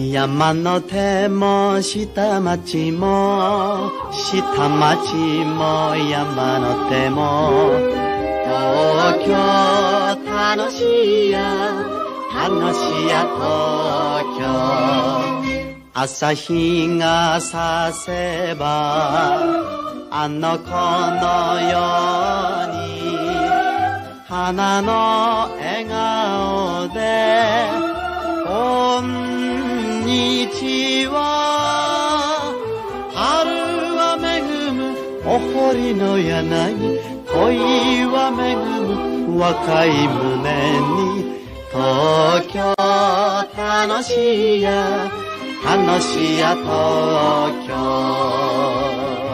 山の手も下町も下町も山の手も東京楽しいや楽しいや東京朝日が差せばあの子のように花の笑顔でこんにちは春は恵むお堀の柳恋は恵む若い胸に東京楽しいや楽しいや東京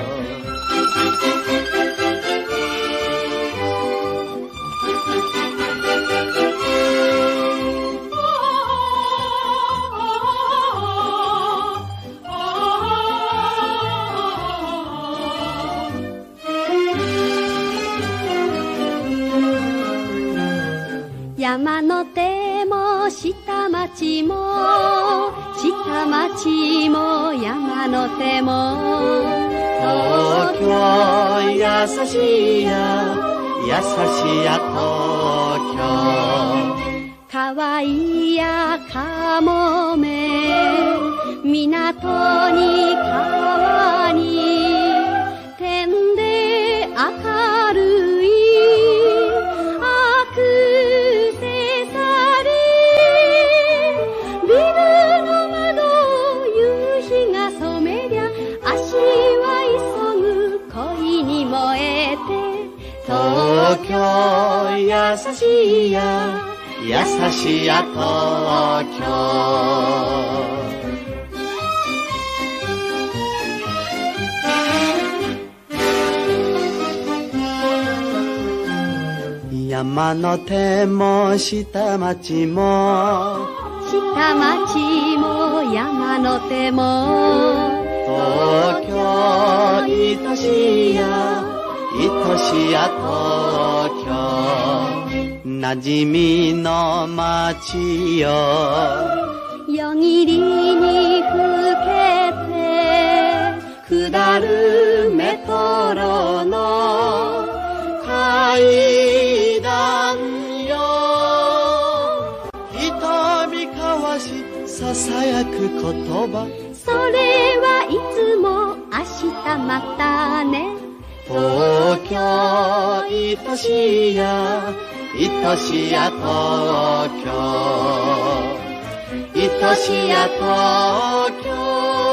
山の手も下町も下町も山の手も東京優しいや優しいや東京かわいいやかもめ港に川に天で明るい東京優しいや優しいや東京山の手も下町も下町も山の手も東京愛しいや愛しいや東京馴染みの街よ夜霧にふけて下るメトロの階段よ瞳交わしささやく言葉それはいつも明日またね東京愛しいや愛しいや東京愛しいや東京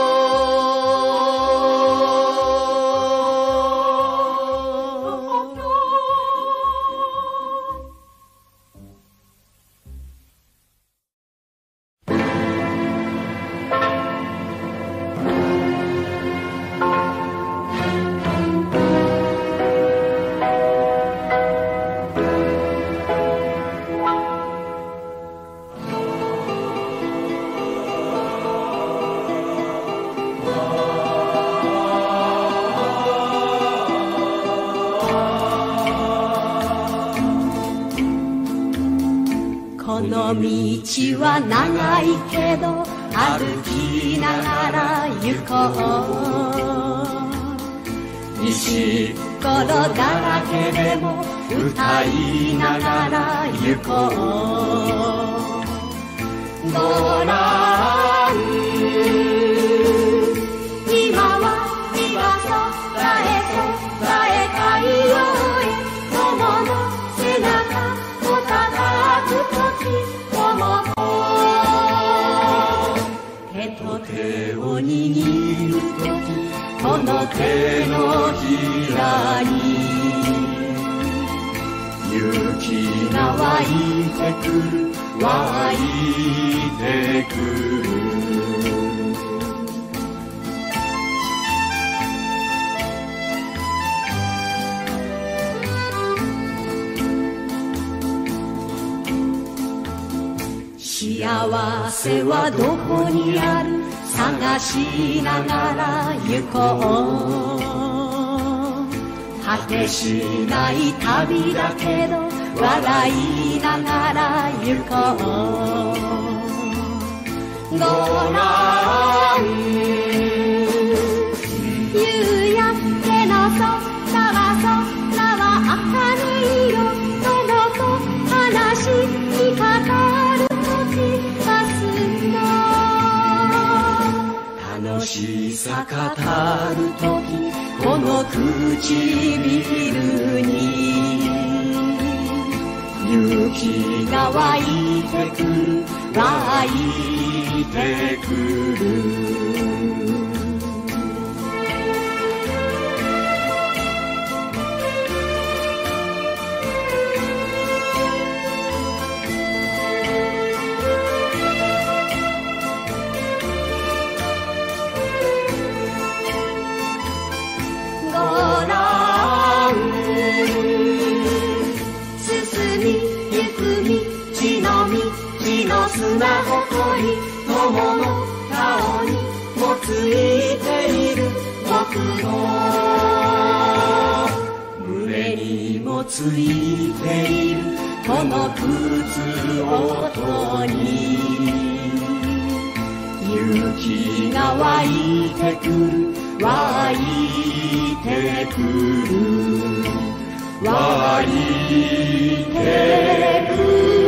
この道は長いけど歩きながら行こう石ころだらけでも歌いながら行こうご覧今は今空へ空へ太陽へ友の背中を叩くとき手と手を握るときこの手のひらに雪が湧いてくる湧いてくる幸せはどこにある探しながら行こう果てしない旅だけど笑いながら行こうご覧語るときこの唇に雪が湧いてくる湧いてくる砂ほこり友の顔にもついている僕の胸にもついているこの靴音に雪が湧いてくる湧いてくる湧いてくる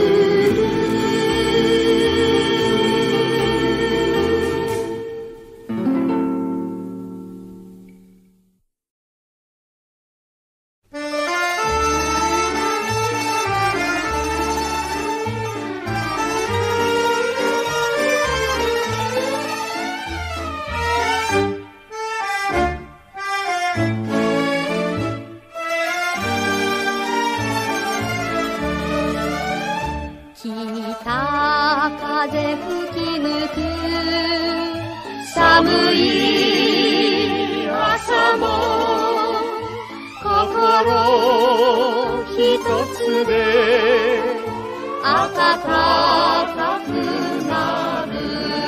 風吹き抜く寒い朝も心一つで暖かくなる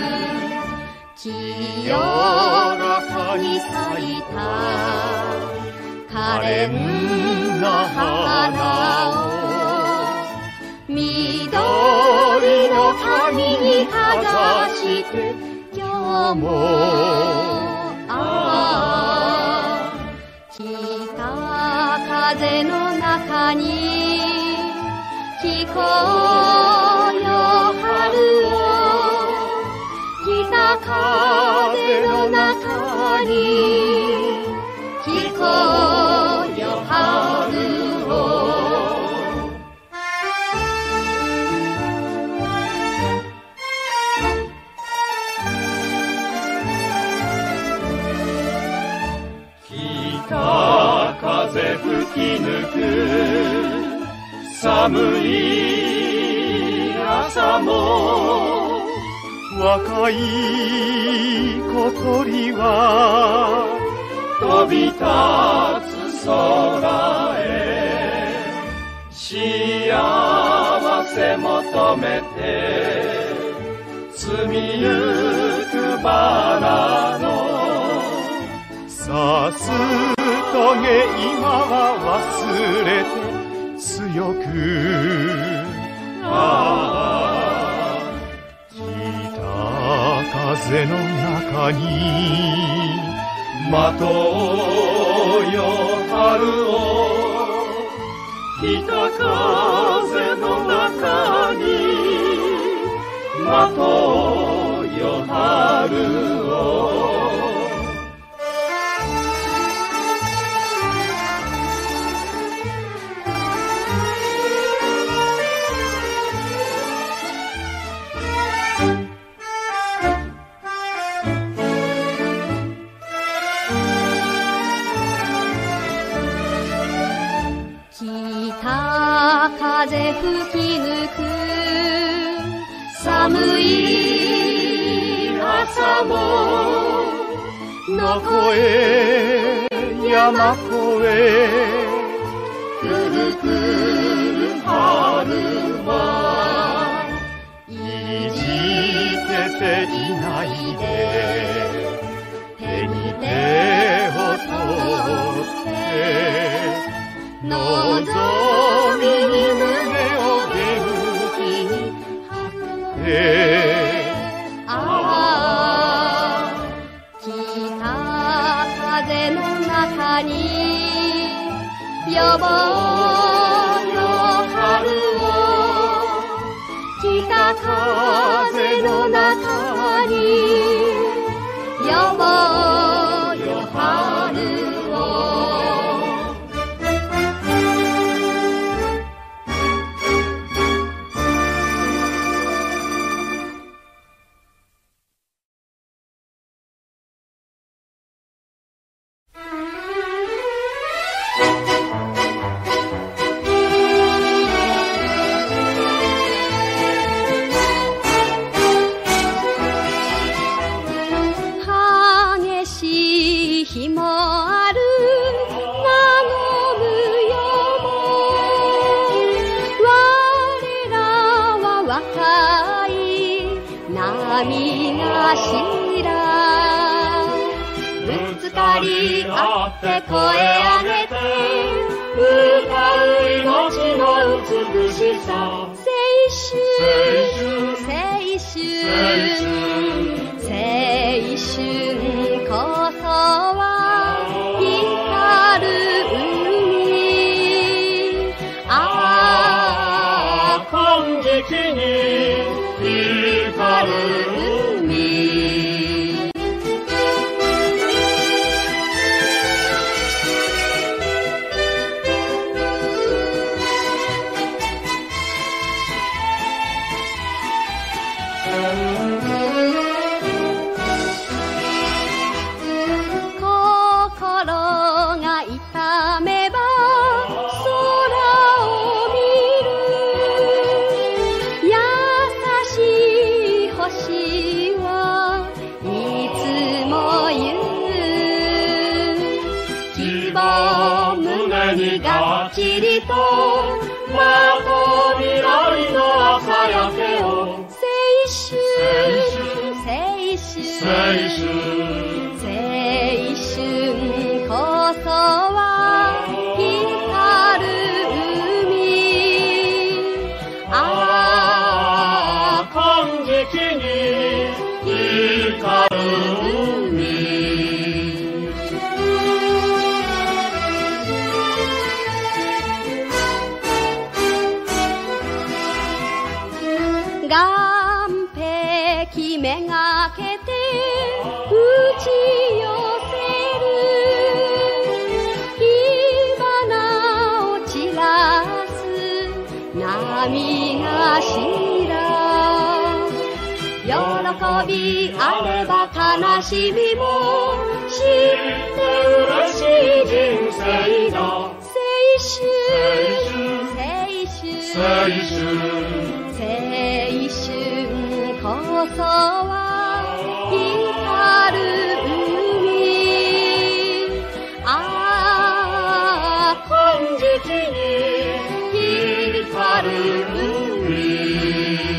清らかに咲いた可憐な花を緑の髪にかざして今日も北風の中に聞こうよ春を北風の中に聞こうよ春を風吹き抜く寒い朝も若い小鳥は飛び立つ空へ幸せ求めて摘みゆくバラのさす棘今は忘れて強く北風の中に待とうよ春を北風の中に待とうよ春を風吹き抜く寒い朝もどこへ山越えくるくる春はいじけていないで手に手を取って望みに胸を元気に張って北風の中に呼ぼうよ春を北風の中に呼ぼう波がしらぶつかり合って声上げて歌う命の美しさ青春こそは光る海金色に光る海心が痛めば空を見る優しい星はいつも言う希望胸にがっちりとまと未来の朝焼けを青春こそは光る海金色に光る海岸壁めがけて打ち寄せる火花を散らす波がしら喜びあれば悲しみも知って嬉しい人生だ青春こそは光る海金色に光る海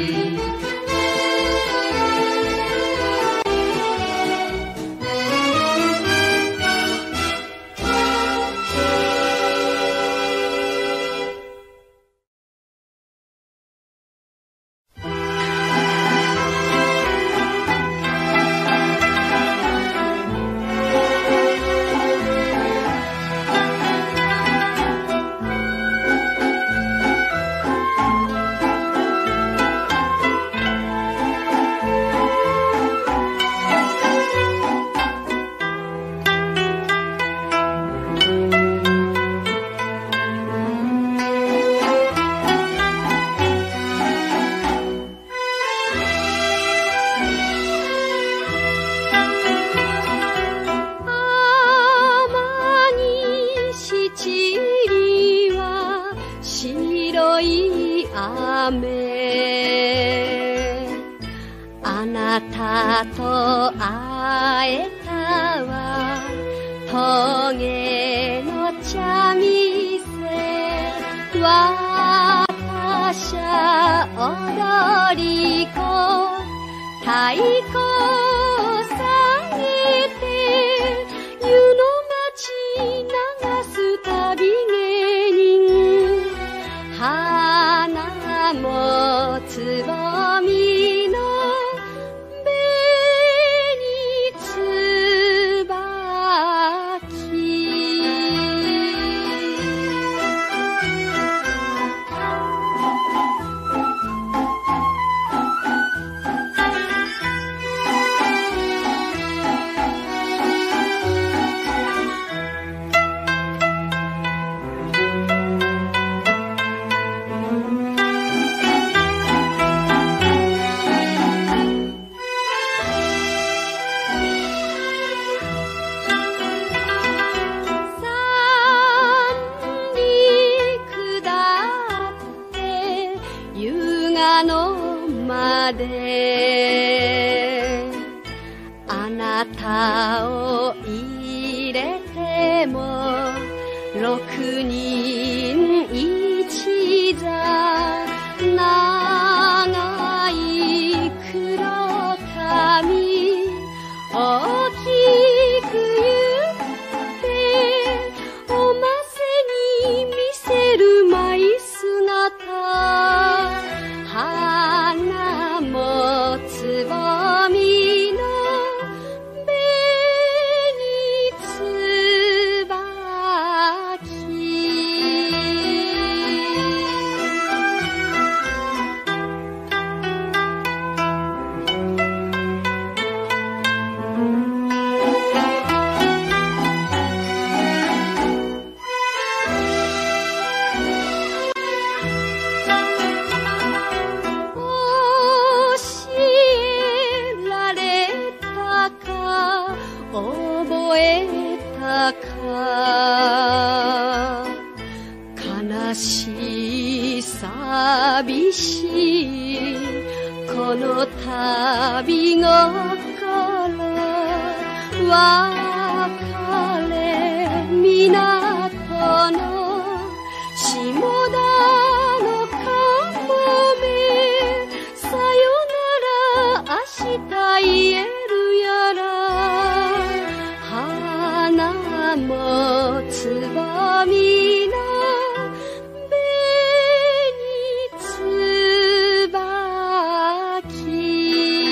あなたと会えたわ棘の茶店私は踊り子太鼓を下げて湯の町流す旅芸人花もつぼみの紅つばきであなたを入れても6人一座長い黒髪み大きく言っておませに見せる舞姿花もつぼみの紅つばき覚えたか悲しい寂しいこの旅心別れ港の下田のかもめさよなら明日言えるやら花もつぼみの紅つばき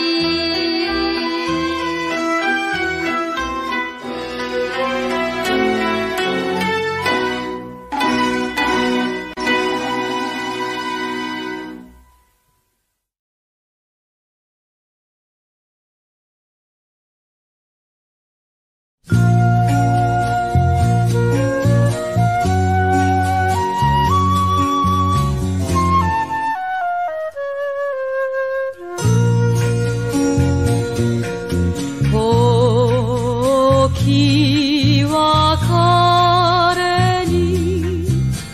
時は彼に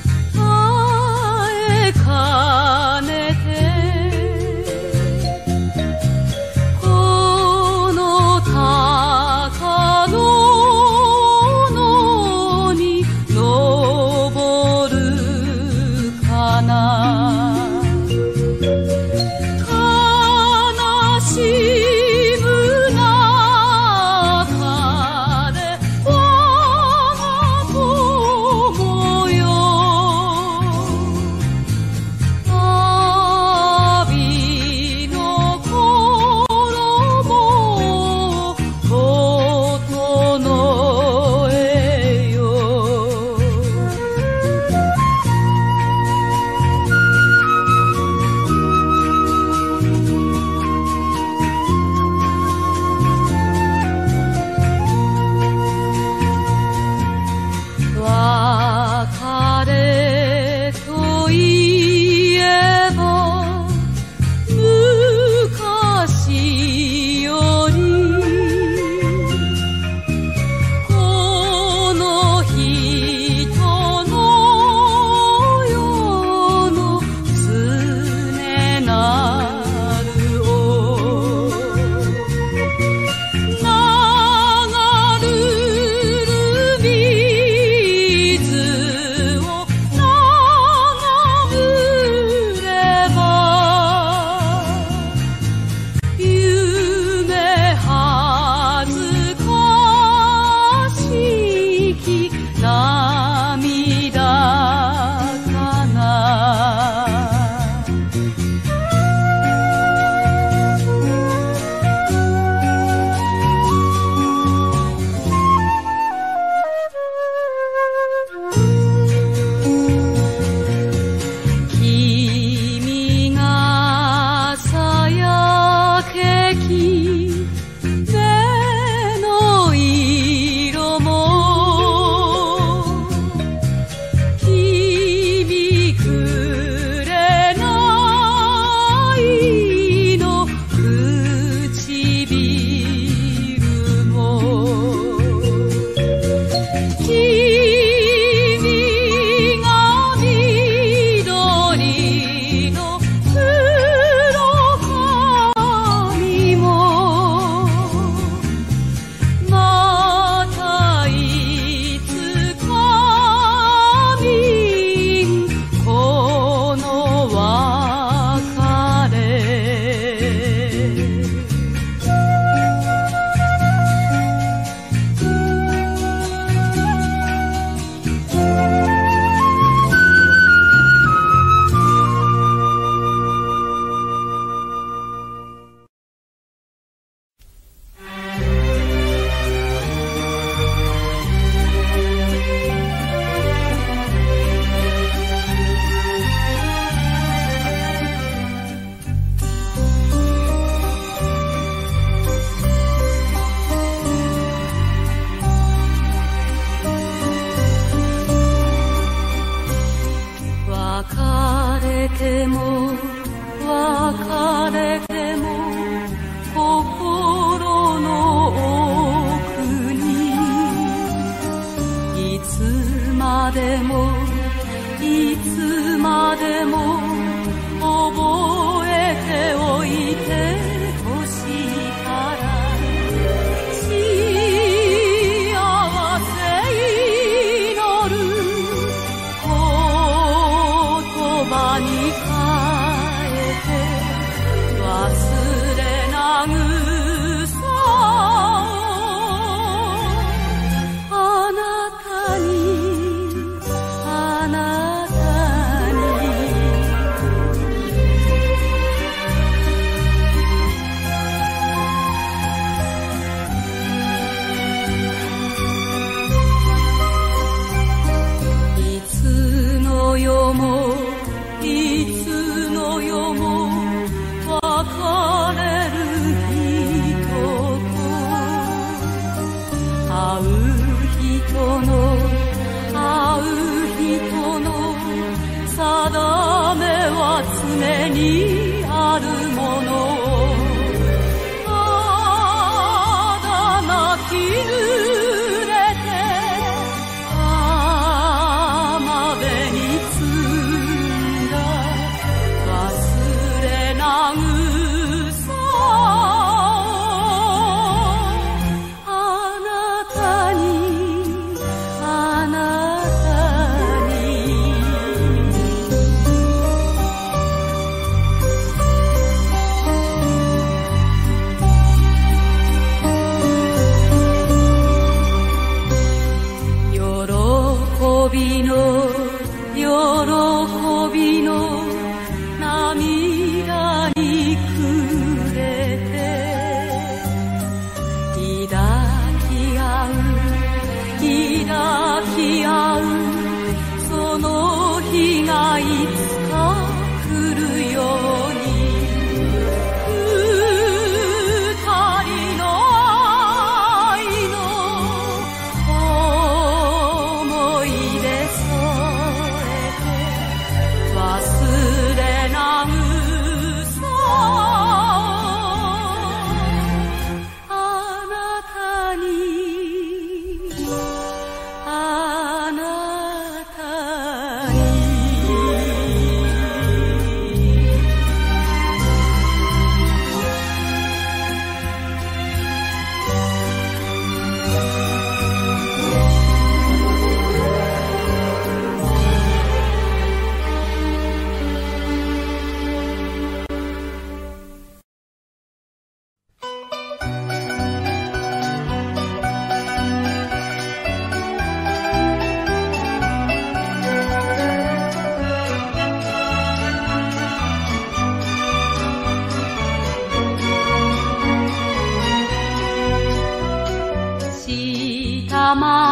会えかねてこの高野に登るかな悲しむ中で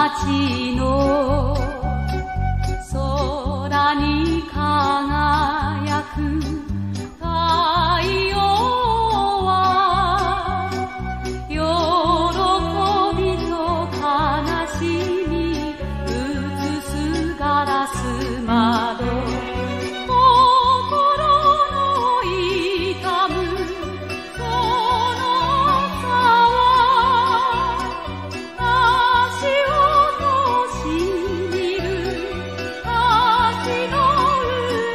町の空に輝く太陽は喜びと悲しみ映すガラス窓心の痛むその差は足音しみる橋の上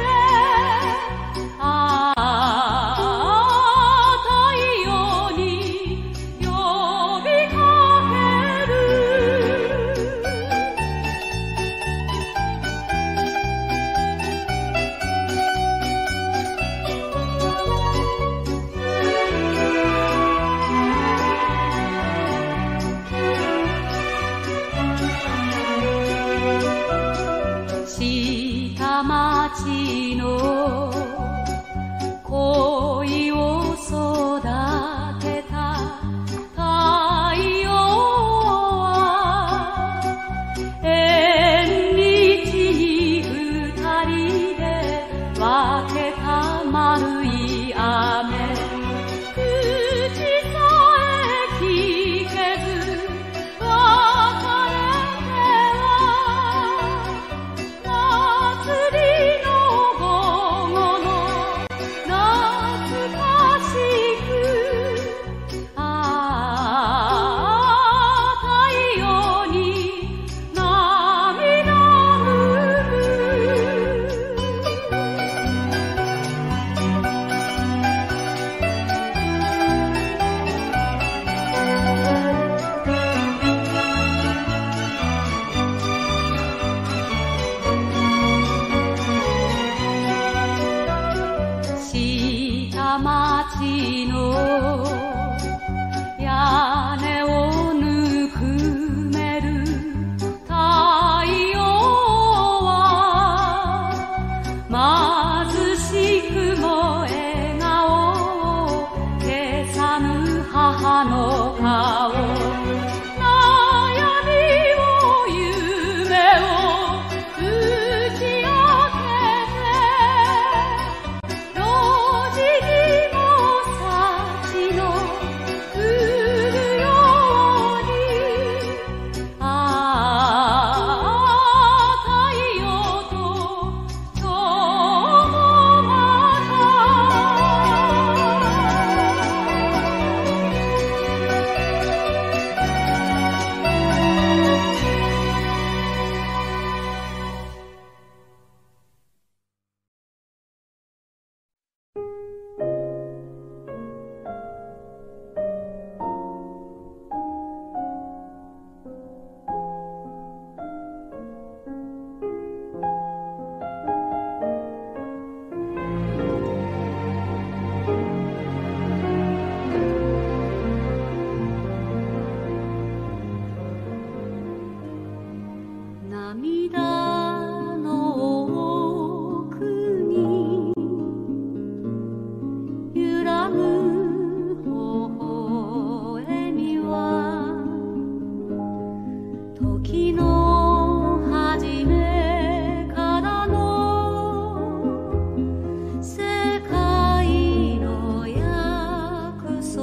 太陽に呼びかける下町の恋を育てた太陽は縁日に二人で分けた丸い雨口さえ聞けず別れては祭りの午後の懐かしく太陽に涙ぬる下町の屋根をぬくめる太陽は貧しくも笑顔を消さぬ母の顔悩みを夢を打ち明けて路地にも幸の来るように太陽と今日もまた涙の奥に揺らぐ微笑みは時の初めからの世界の約束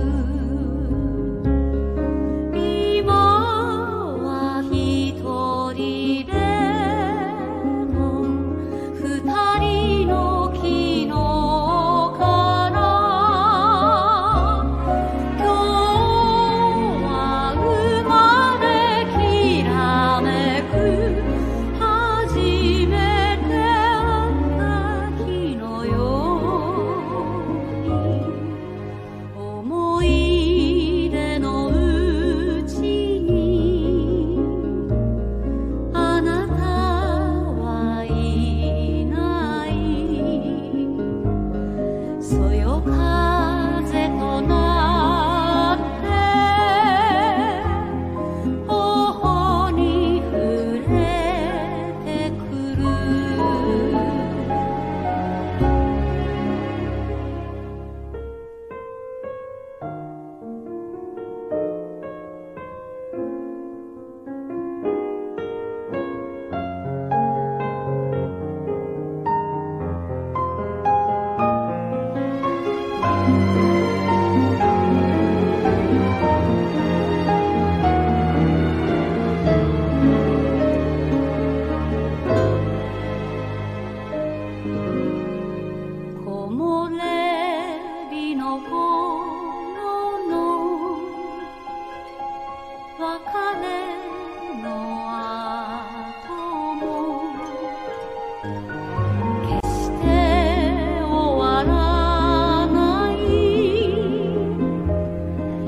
今は一人でも二人の昨日から今日は生まれきらめく初めて会った日のように思い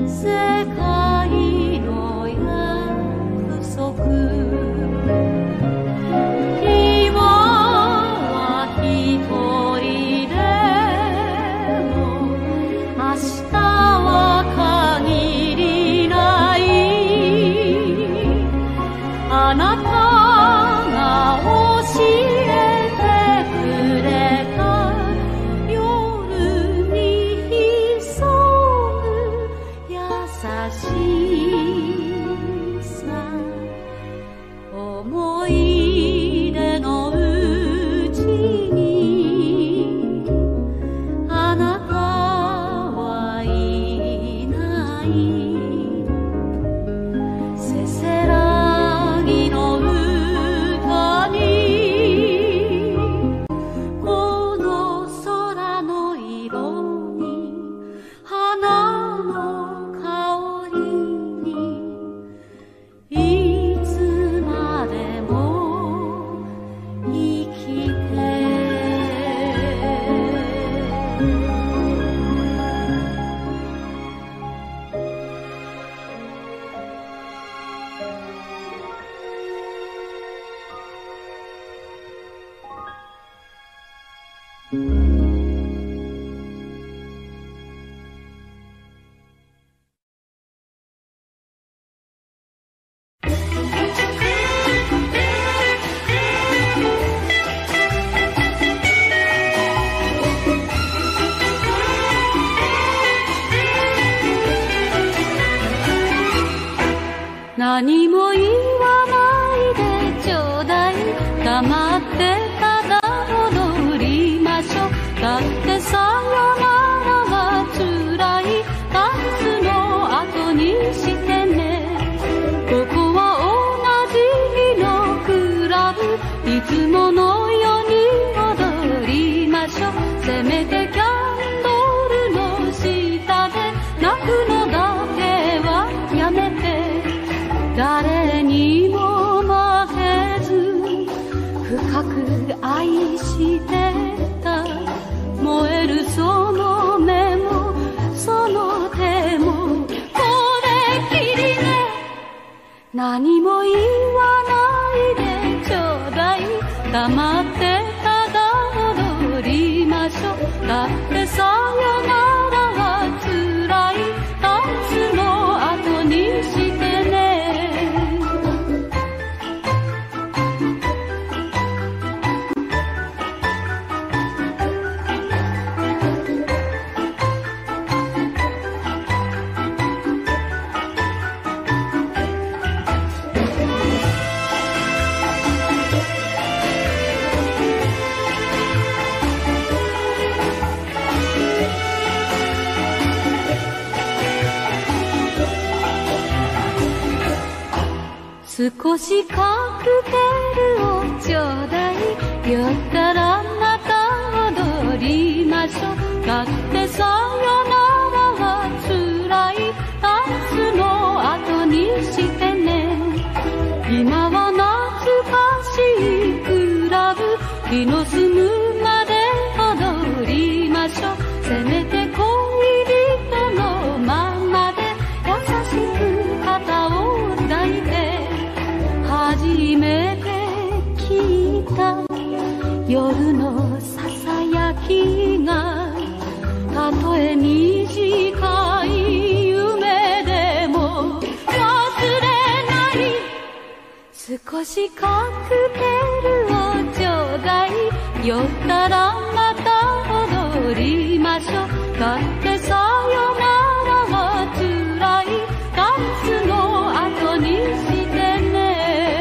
世界の約束今は一人でも明日は限りないあなたが教えてくれた夜に潜む優しさ思い出のうちにあなたはいないせせらぎの歌にこの空の色に花の香りにいつまでも生きて何も言わないでちょうだい黙ってただ踊りましょうだってさよならは辛いダンスの後にしてねここは同じ日のクラブいつものように踊りましょうせめてキャンドルの下で泣くのだけはやめて誰にも負けず深く愛してた燃えるその目もその手もこれきりね何も言わないでちょうだい黙ってただ踊りましょうだってさよならは辛いダンスの後にしてね少しカクテルをちょうだい酔ったらまた踊りましょうだってさよならは辛いダンスの後にしてね今は懐かしいクラブ気の済むまで踊りましょうせめて恋人のままで優しく肩を抱いて初めて聞いた夜のささやきがたとえ短い夢でも忘れない少しカクテルをちょうだい酔ったらまた踊りましょうだってさよならは辛いダンスの後にしてね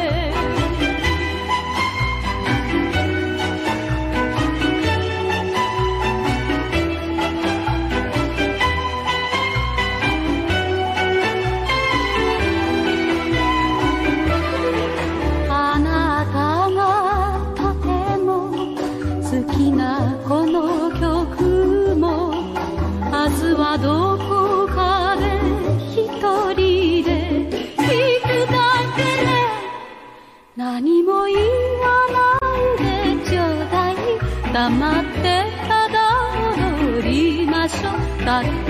あなたがとても好きなこの曲も明日はどこかで一人で弾くだけで何も言わないでちょうだい黙ってただ踊りましょうだって